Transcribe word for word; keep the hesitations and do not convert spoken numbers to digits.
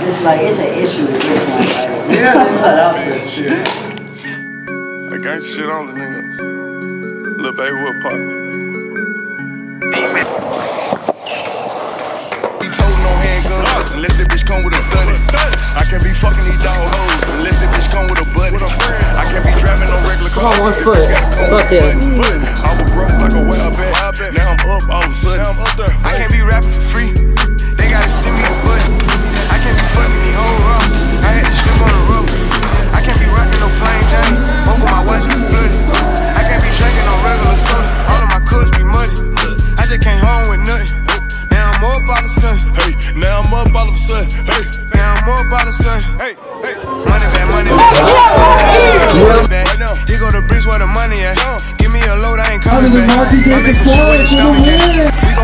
It's like, it's an issue with this one. Like, yeah, the inside out twist too. I got shit on the nigga. Lil' baby, what pop? He told no handguns unless the bitch come with a gun. I can't be fucking these dog hoes unless the bitch come with a buddy. I can't be driving no regular car. Come on, one foot. Fuck it. I was broke like a wild bat. Now I'm up all of a sudden. I can't be rapping for free. They gotta send me a button. I can't be fucking these hoes raw. I had to slip on the road. I can't be rocking no plain Jane. Both of my watch be flooded. I can't be drinking no regular soda. All of my cups be muddy. I just came home with nothing. Now I'm up all of a sudden. Hey, now I'm up all of a sudden. Hey, now I'm up all of a sudden. Hey, hey. Money back, money back. Money back. Here go the bricks where the money at. Give me a load, I ain't coming back. I make a shit with the stomach at.